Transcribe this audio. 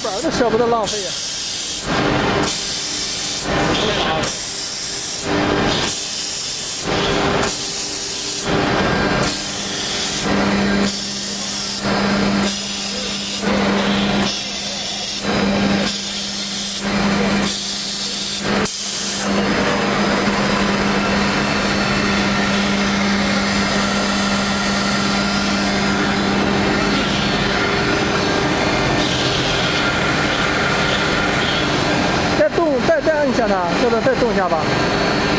板都舍不得浪费呀。再按一下它，让它再动一下吧。